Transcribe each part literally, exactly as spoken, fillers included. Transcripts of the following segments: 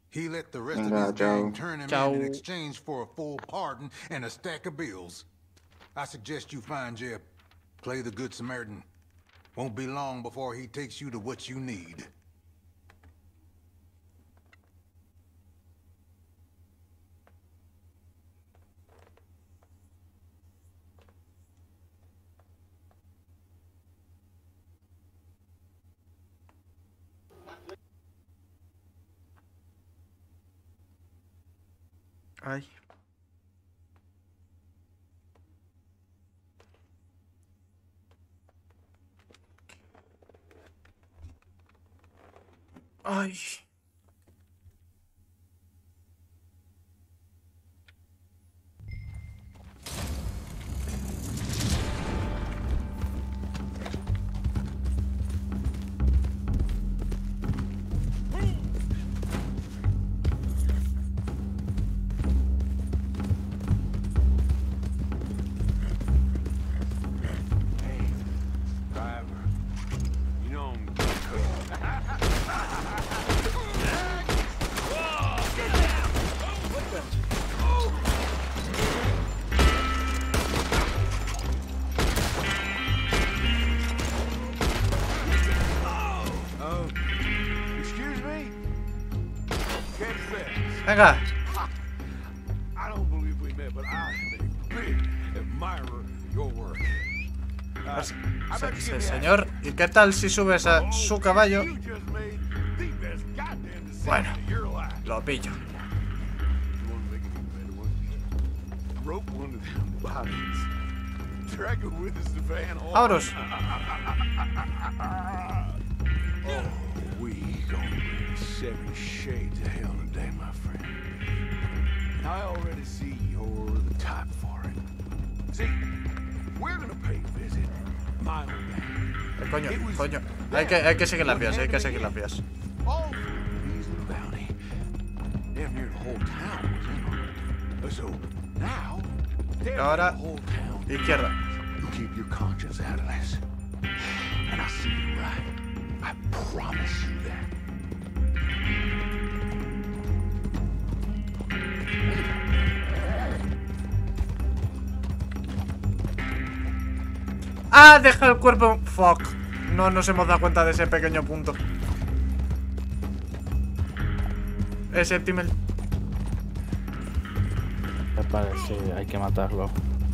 He let the rest of Venga, his chao. gang turn him Chao. in in exchange for a full pardon and a stack of bills. I suggest you find Jeb. Play the Good Samaritan. Won't be long before he takes you to what you need. Ay. Ay. Venga. I don't believe we met, but I am a big admirer of your work. Uh, Se- I bet you se- can señor, ¿y qué tal si subes a su caballo? You just made the best goddamn decision Bueno, of your life. lo pillo. You wanna make it even better, wouldn't you? Rope one of them bodies. Drag it with us to Van Horn. Vámonos. Oh, we gonna bring seven shades of hell today, my friend. I already see you're the type for it. See, we're gonna pay a visit. My old man. Eh, coño, coño. Hay que, hay que seguir las vías, hay que seguir las vías. All for a measly bounty. Damn near the whole town was in on it. So now, damn Ahora, near the whole town. izquierda. You keep your conscience out of this. And I'll see you right. I promise you that. ¡Ah! Deja el cuerpo. Fuck. No nos hemos dado cuenta de ese pequeño punto. Ese Timel. Me parece, hay que matarlo.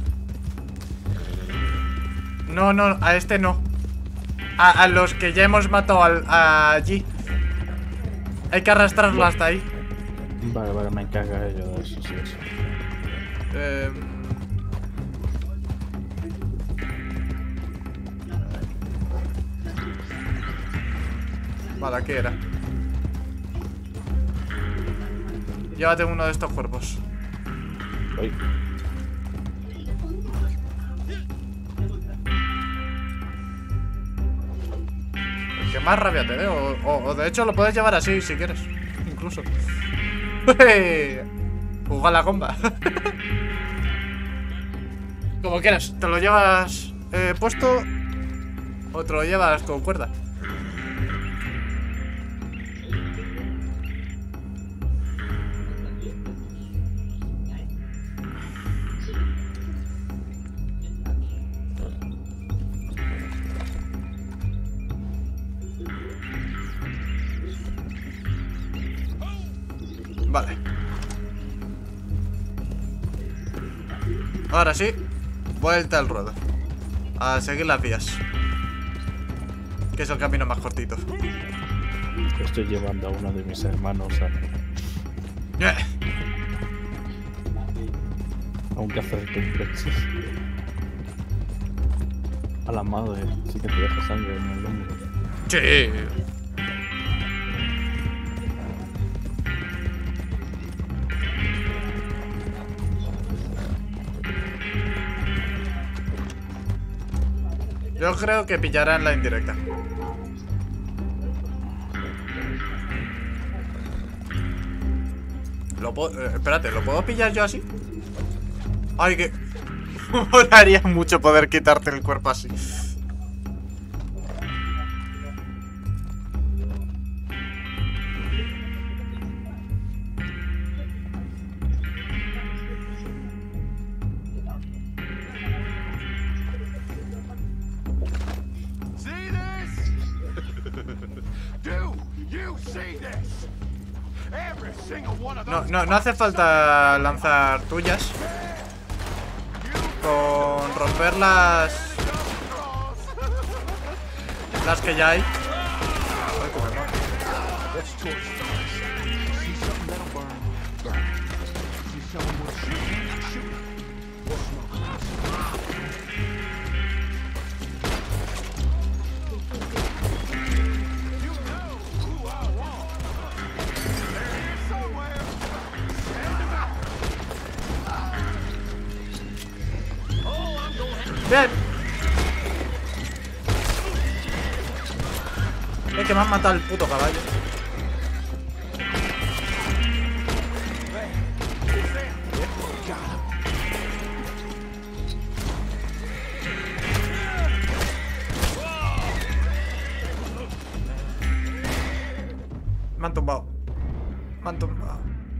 No, no, a este no. A, a los que ya hemos matado al, a allí. Hay que arrastrarlo hasta ahí. Vale, vale, me encargaré yo de eso, sí, eso. Eh... Vale, aquí era. Llévate uno de estos cuerpos. Uy. El que más rabia te dé. O, o, o de hecho lo puedes llevar así si quieres. Incluso. Juega la comba. Como quieras. Te lo llevas eh, puesto. O te lo llevas con cuerda. Vale. Ahora sí. Vuelta al ruedo. A seguir las vías. Que es el camino más cortito. Estoy llevando a uno de mis hermanos a, Eh. a un café de complexos. A la madre, sí que te deja sangre en el hombro. Sí. Yo creo que pillarán la indirecta. Lo puedo, eh, espérate, ¿lo puedo pillar yo así? Ay, que... Molaría mucho poder quitarte el cuerpo así. Every single one of No, those. no, no hace falta lanzar tuyas. Con romper las... Las que ya hay. Ay, cómo me mola. Let's torch things. See something that'll burn, burn it. See someone worth shooting, shoot it. We'll smoke 'em. You know who I want. They're here somewhere. Send 'em out. Oh, I'm gonna have Bien. Es que me han matado el puto caballo. Me han tumbado. Me han tumbado.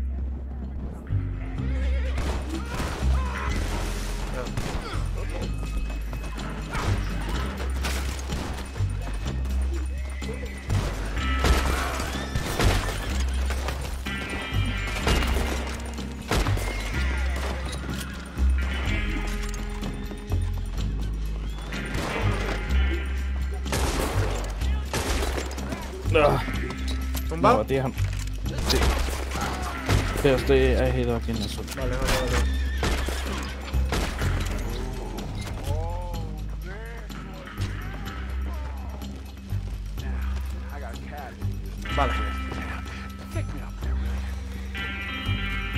Ah, ¿Tumbado? no, tía. Sí. Pero estoy ido aquí en el sur. Vale, vale, vale. I got a cat. Vale. Take me up there, will you?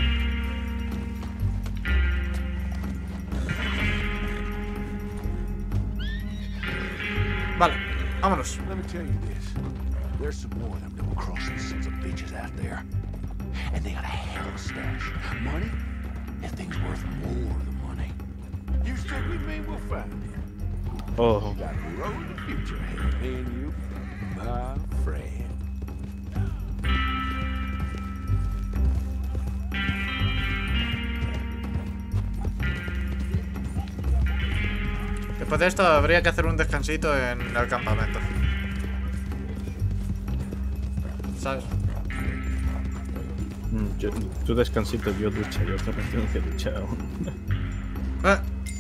Vale, vámonos. Let me tell you this. There's some more of them double-crossing sons of bitches out there. And they got a hell of a stash. Money? That thing's worth more than money. You stick with me, we'll find it. Oh, Got a road to the future ahead, me and you, my friend. Después de esto habría que hacer un descansito en el campamento. ¿Sabes? mm, yo, tú descansito, yo ducha, yo también tengo que duchar aún. Eh,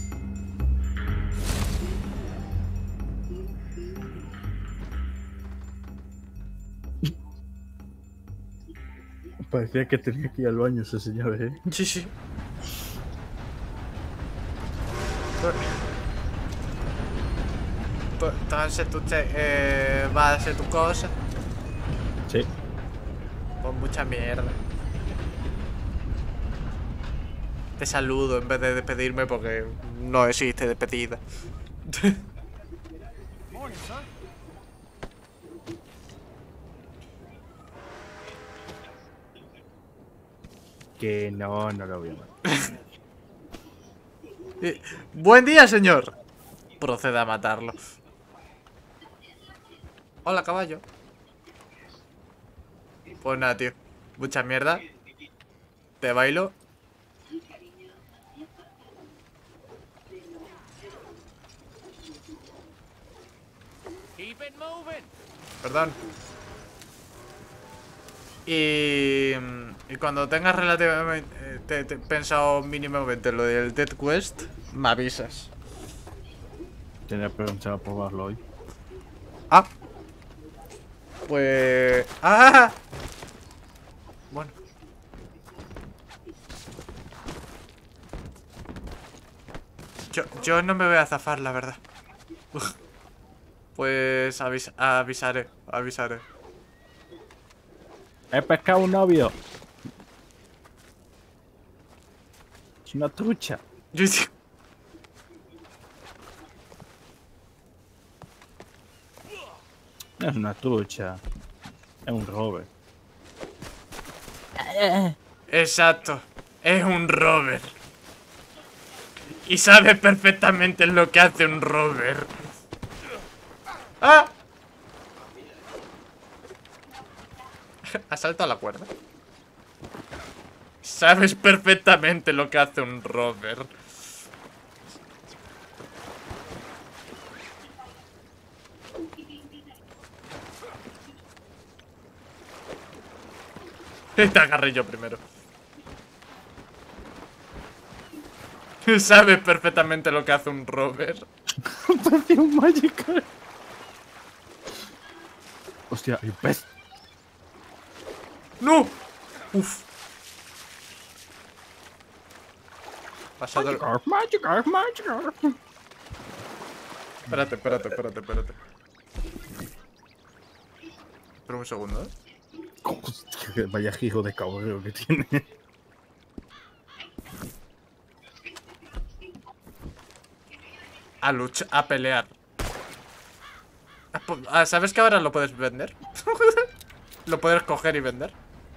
Parecía que tenía que ir al baño ese señor, eh. sí, sí. Pues, entonces tú te, eh, vas a hacer tu cosa. Sí. Con mucha mierda. Te saludo en vez de despedirme porque no existe despedida. Que no, no lo voy a matar. Eh, Buen día, señor. Proceda a matarlo. Hola, caballo. Pues nada, tío. Mucha mierda. Te bailo. Perdón. Y, y cuando tengas relativamente eh, te, te, pensado mínimamente lo del Dead Quest, me avisas. Tenía pensado probarlo hoy. Ah. Pues... ¡Ah! Bueno. Yo, yo no me voy a zafar, la verdad. Uf. Pues avis avisaré, avisaré. He pescado un novio. Es una trucha. Yo sí. No es una trucha. Es un rover. Exacto. Es un rover. Y sabe perfectamente lo que hace un rover. ¡Ah! Asalto a la cuerda. Sabes perfectamente lo que hace un rover. Te agarré yo primero. Sabes perfectamente lo que hace un rover. Parecía un Magikarp. Hostia, hay un pez. ¡No! Uf. Pasado el... Magikarp, Magikarp, Magikarp. Espérate, espérate, espérate, espérate. Espera un segundo, ¿eh? Hostia, vaya hijo de cabrón que tiene. A luchar, a pelear. Ah, ¿sabes que ahora lo puedes vender? Lo puedes coger y vender.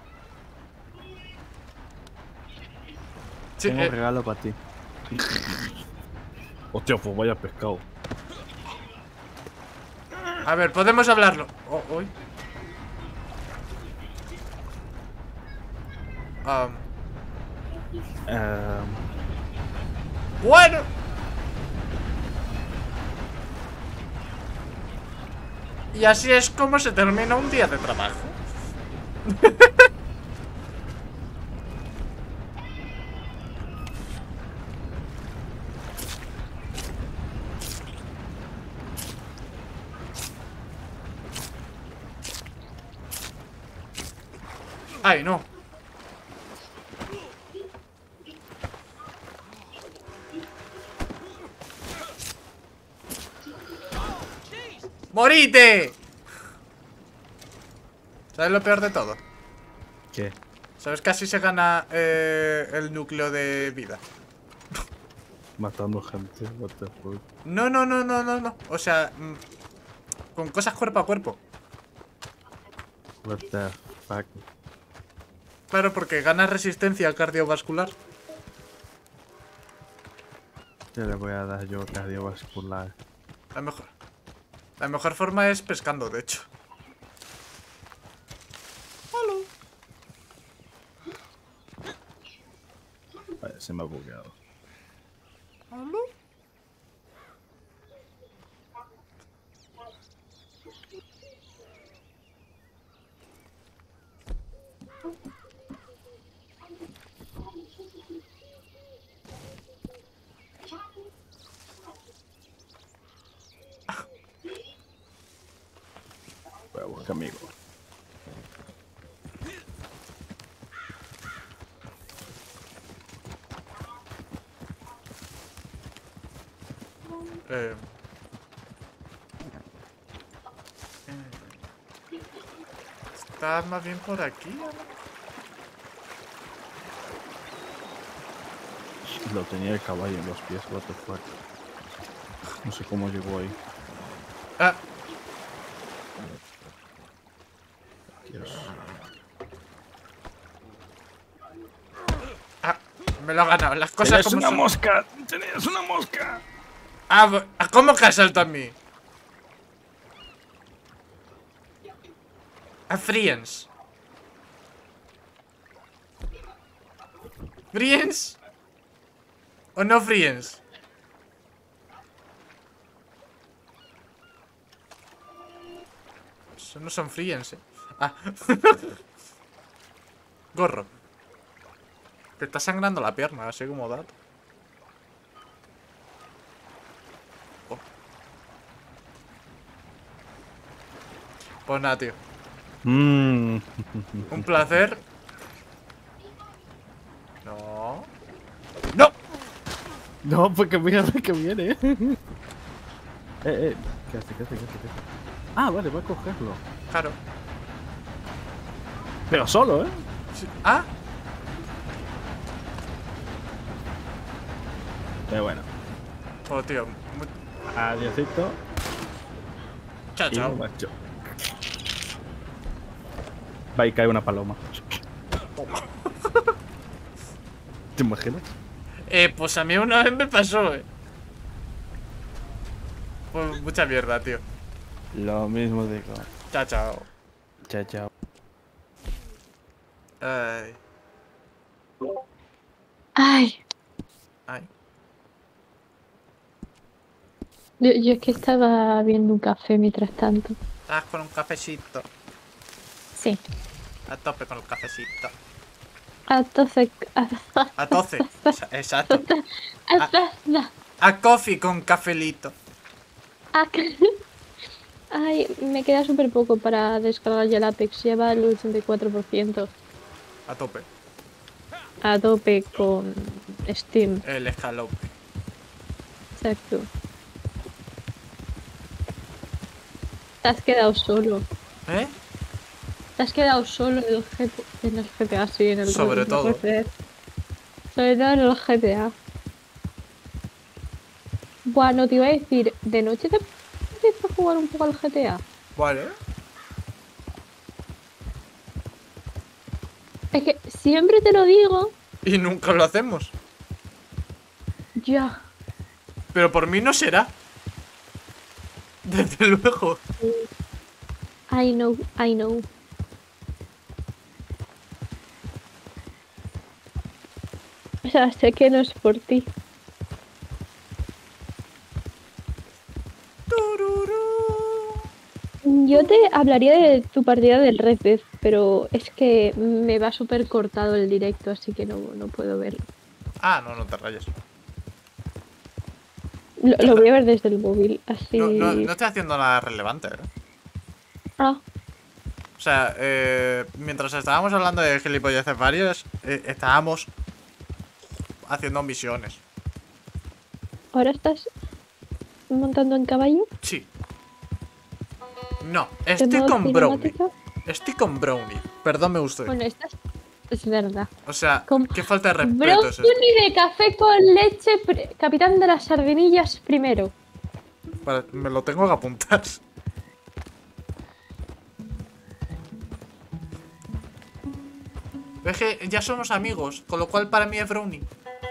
Sí, Tengo eh, un regalo para ti. Hostia, pues vaya pescado. a ver, podemos hablarlo. Oh, uy. Um, Um, bueno. Y así es como se termina un día de trabajo. Ay, no. ¡Morite! ¿Sabes lo peor de todo? ¿Qué? ¿Sabes que así se gana eh, el núcleo de vida? Matando gente, what the fuck. No, no, no, no, no, no. O sea, mm, con cosas cuerpo a cuerpo. What the fuck. Claro, porque ganas resistencia cardiovascular. Te le voy a dar yo cardiovascular. La mejor. La mejor forma es pescando, de hecho. Hola. Vale, se me ha bugueado. Hola. Voy a buscar amigo. Eh. ¿Estás más bien por aquí? Lo tenía el caballo en los pies, what the fuck. No sé cómo llegó ahí. Ah, Dios. ah, me lo ha ganado. Las cosas ¡Tenías como una son. mosca! ¡Tenías una mosca! Ah, ¿cómo que ha saltado a mí? A Friends. ¿Friends? ¿O no Friends? Eso no son Friends, eh. Ah. Gorro. Te está sangrando la pierna, así como dato. Oh. Pues nada, tío. Mmm. Un placer. No. ¡No! No, porque mira lo que viene. eh, eh. ¿Qué hace? ¿Qué hace? ¿Qué hace? ¿Qué hace? Ah, vale, voy a cogerlo. Claro. Pero solo, ¿eh? Sí. Ah, Pero bueno. oh, tío. Muy... Adiósito. Chao, Y chao. un macho. Va y cae una paloma. ¿Te imaginas? Eh, pues a mí una vez me pasó, eh. Pues mucha mierda, tío. Lo mismo digo. Chao, chao. Chao, chao. Ay. Ay, Ay. yo, yo es que estaba viendo un café mientras tanto. Estás con un cafecito. Sí. A tope con el cafecito. A toce. A, A toce. Exacto. a, A coffee con cafelito. a, Ay, me queda súper poco para descargar ya el Apex. Lleva el ochenta y cuatro por ciento. A tope. A tope con Steam. El escalope. Exacto. Te has quedado solo. ¿Eh? Te has quedado solo en el G T A. En el G T A, sí, en el Sobre en el todo. Red Dead. Sobre todo en el G T A. Bueno, te iba a decir, ¿de noche te empiezas a jugar un poco al G T A? Vale. Es que siempre te lo digo. Y nunca lo hacemos. Ya. Pero por mí no será. Desde luego. I know, I know. O sea, sé que no es por ti. Yo te hablaría de tu partida del Red Dead, pero es que me va súper cortado el directo, así que no, no puedo verlo. Ah, no, no te rayes. Lo, lo voy a ver desde el móvil, así... No, no, no estoy haciendo nada relevante, ¿eh? Ah, O sea, eh, mientras estábamos hablando de gilipolleces varios, eh, estábamos haciendo misiones. ¿ahora estás montando en caballo? Sí. No, ¿De estoy modo con Brownie. cinemática? Estoy con Brownie. Perdónme usted. Bueno, estás... Es verdad. O sea, con qué falta de respeto es esto. Brownie de café con leche, pr- capitán de las sardinillas primero. Para- me lo tengo que apuntar. Es que ya somos amigos, con lo cual para mí es Brownie.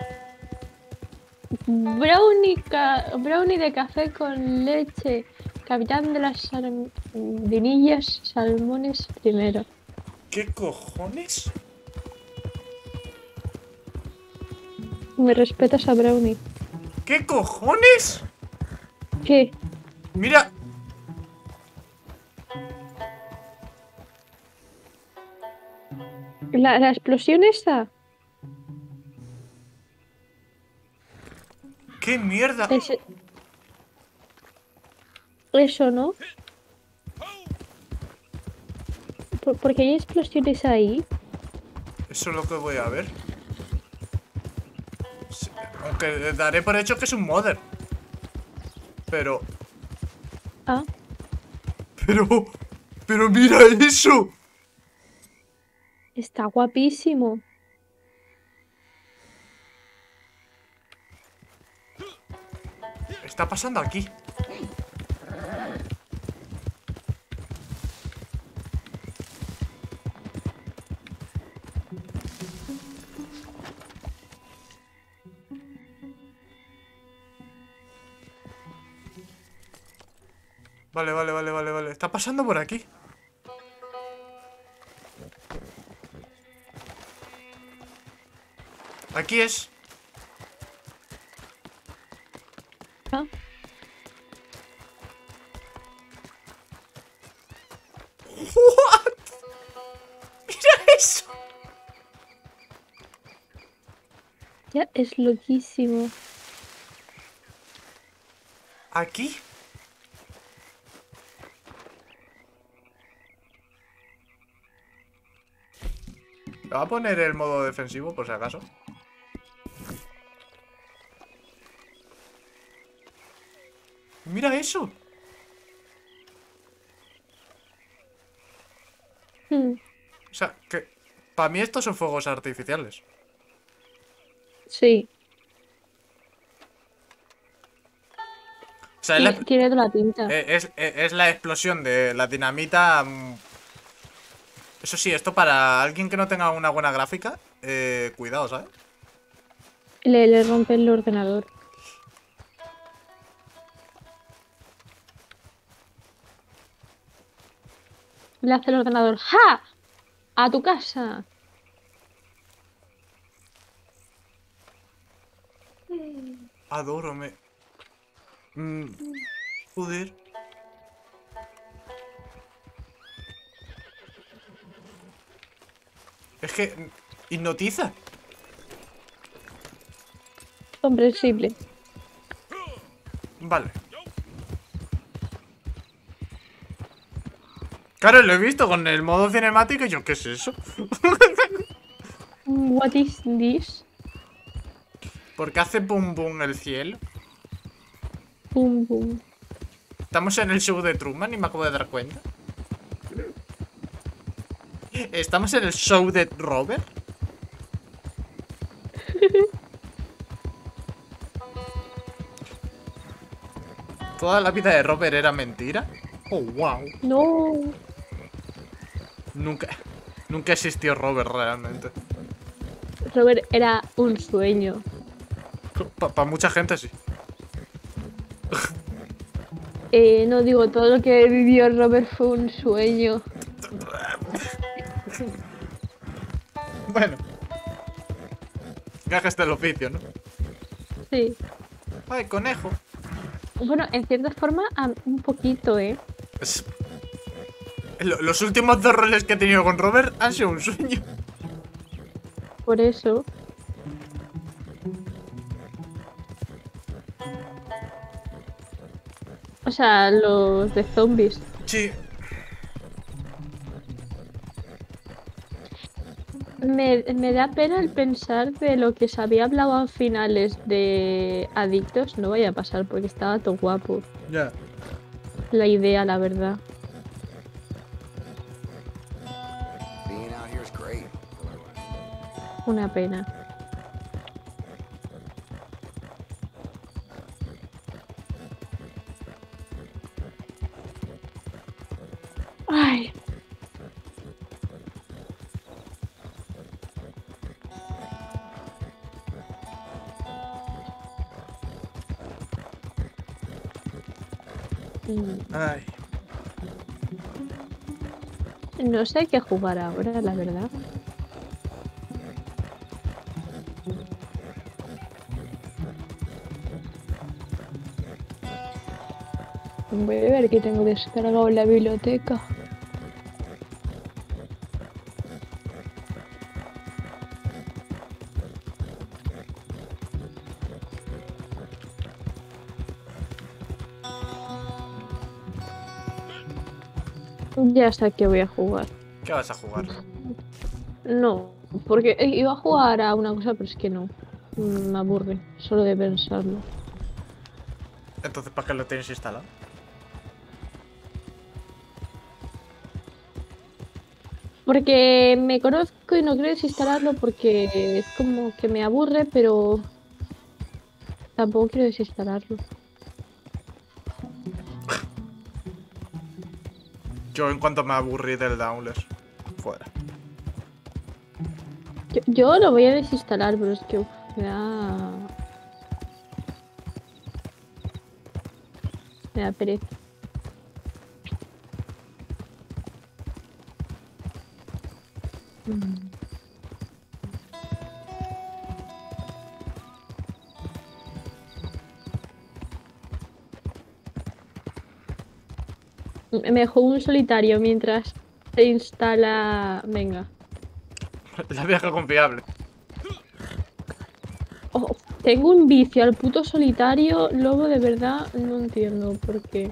Brownie, ca- brownie de café con leche, capitán de las sardinillas, salmones primero. ¿Qué cojones? Me respetas a Brownie. ¿Qué cojones? ¿Qué? Mira. ¿La, la explosión esa? ¿Qué mierda? Ese- Eso, ¿no? Por- porque hay explosiones ahí. Eso es lo que voy a ver. Sí, aunque daré por hecho que es un modder. Pero... Ah, Pero... Pero mira eso. está guapísimo. Está pasando aquí. Vale, vale, vale, vale, vale. Está pasando por aquí. Aquí es. Ah, What? Mira eso. ya es loquísimo. Aquí. Le voy a poner el modo defensivo por si acaso. Mira eso. Hmm, O sea, que para mí estos son fuegos artificiales. sí, O sea, es la, tiene, tiene toda la pinta. eh, es, es- es la explosión de la dinamita. mm. Eso sí, esto para alguien que no tenga una buena gráfica, eh, cuidado, ¿sabes? Le, le rompe el ordenador. Le hace el ordenador. ¡Ja! ¡A tu casa! Adoro, me... Mm, joder. Es que hipnotiza. Comprensible. Vale. Claro, lo he visto con el modo cinemático y yo, ¿qué es eso? What is this? ¿Por qué hace boom boom el cielo? Boom, boom. Estamos en el show de Truman y me acabo de dar cuenta. ¿Estamos en el show de Robert? ¿Toda la vida de Robert era mentira? Oh, wow. No. Nunca, nunca existió Robert realmente. Robert era un sueño. Para mucha gente sí. Eh, no digo, todo lo que vivió Robert fue un sueño. Bueno. Gajes del oficio, ¿no? Sí. Ay, conejo. Bueno, en cierta forma, a- un poquito, ¿eh? Es- Lo- Los últimos dos roles que he tenido con Robert han sido un sueño. Por eso. O sea, los de zombies. Sí. Me, me da pena el pensar de lo que se había hablado a finales de Adictos. No vaya a pasar porque estaba todo guapo. Ya. La idea, la verdad. Being out here is great. Una pena. Ay. Mm, Ay. No sé qué jugar ahora, la verdad. Voy a ver qué tengo descargado en la biblioteca. Ya sé que voy a jugar. ¿Qué vas a jugar? No, porque iba a jugar a una cosa, pero es que no. Mm, Me aburre, solo de pensarlo. Entonces, ¿para qué lo tienes instalado? Porque me conozco y no quiero desinstalarlo porque es como que me aburre, pero tampoco quiero desinstalarlo. Yo, en cuanto me aburrí del Dauntless, fuera. Yo, yo lo voy a desinstalar, pero es que uf, me da... Me da pereza. Mm. Me juego un solitario mientras se instala... Venga. La vieja confiable. Oh, tengo un vicio al puto solitario, luego de verdad no entiendo por qué.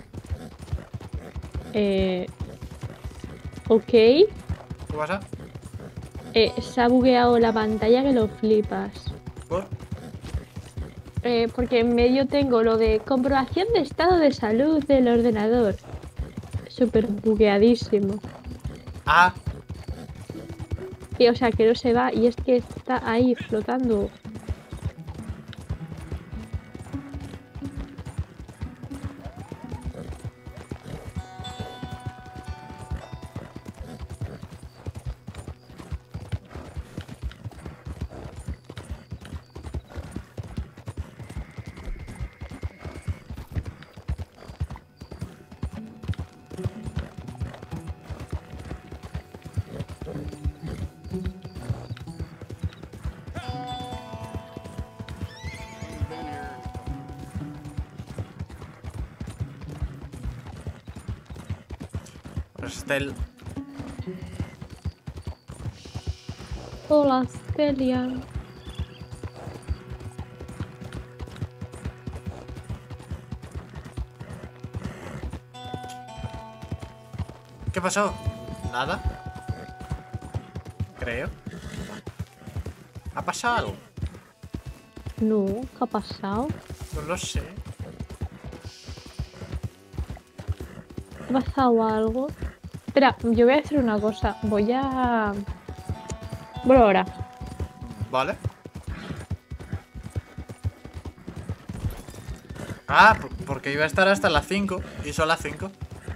Eh... Ok. ¿Qué pasa? Eh, se ha bugueado la pantalla que lo flipas. ¿Por? Eh, porque en medio tengo lo de comprobación de estado de salud del ordenador. Súper bugueadísimo. Ah, Y, o sea, que no se va y es que está ahí flotando. pues este el... Hola, Celia. ¿Qué pasó? Nada. Creo. ¿Ha pasado algo? No, ¿qué ha pasado? No lo sé. ¿Ha pasado algo? Espera, yo voy a hacer una cosa. Voy a... Bueno, ahora. Vale. Ah, por- porque iba a estar hasta las cinco. Y son las cinco.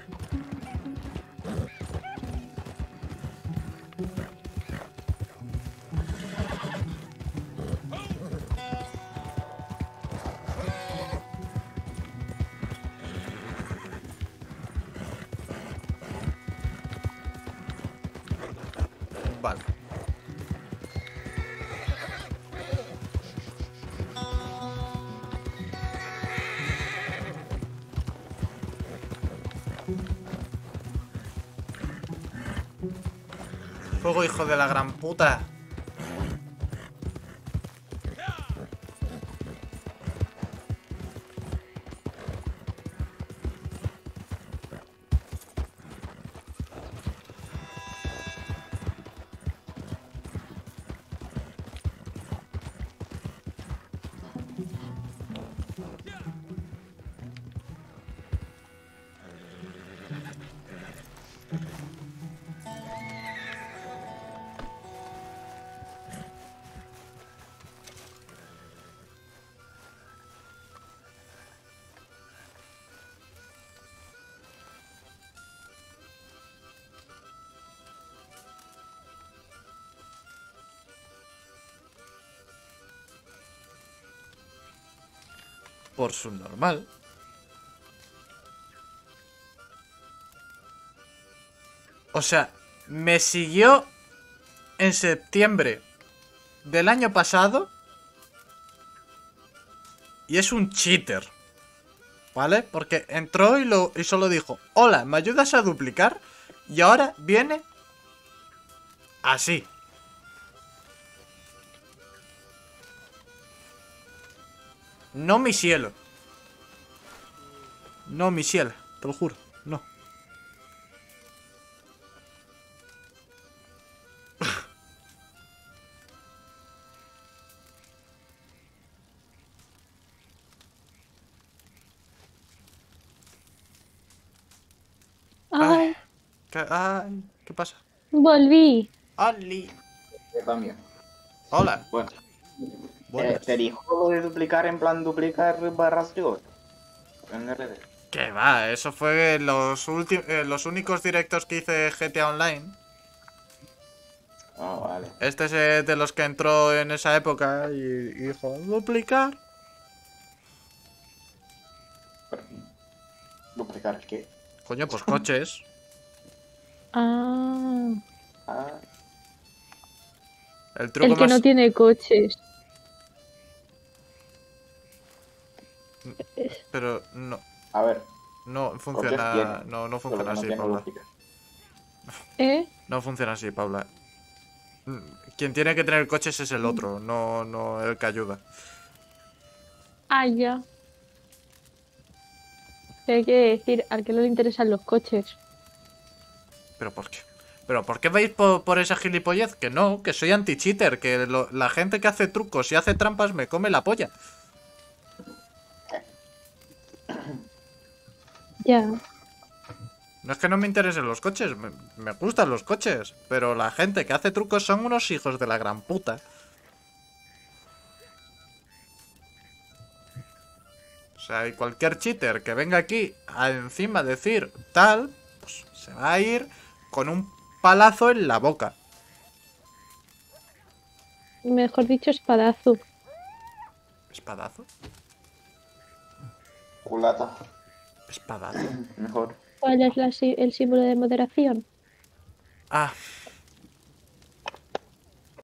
Vale. Fuego, hijo de la gran puta. Por su normal. O sea, me siguió en septiembre del año pasado. Y es un cheater. ¿Vale? Porque entró y, lo, y solo dijo: hola, ¿me ayudas a duplicar? Y ahora viene así. No, mi cielo. No, mi cielo, te lo juro, no. Ay, ¿Qué, ay, ¿qué pasa? volví. ¡Ali! Yo también. Hola. Bueno, Buenas. eh, te dijo lo de duplicar en plan duplicar barras de oro. En R D. Que va, eso fue los, ulti- eh, los únicos directos que hice G T A Online. Ah, vale. Este es eh, de los que entró en esa época y, y dijo: duplicar. Pero, ¿duplicar qué? Coño, pues coches. Ah, Ah, El truco el que más... no tiene coches. Pero no, a ver, no coches funciona... tiene, No, no pero funciona que no así, tiene Paula. duplicar. ¿Eh? No funciona así, Paula. Mm, Quien tiene que tener coches es el otro, no, no el que ayuda. Ah, ya. ¿Qué quiere decir? Al que no le interesan los coches. ¿Pero por qué? ¿Pero por qué vais por, por esa gilipollez? Que no, que soy anti-cheater, que lo- la gente que hace trucos y hace trampas me come la polla. Ya. No es que no me interesen los coches, me, me gustan los coches, pero la gente que hace trucos son unos hijos de la gran puta. O sea, y cualquier cheater que venga aquí a encima decir tal, pues se va a ir con un palazo en la boca. Mejor dicho, espadazo. ¿Espadazo? Culata. ¿Espadazo? Mejor. ¿Cuál es la si- el símbolo de moderación? Ah,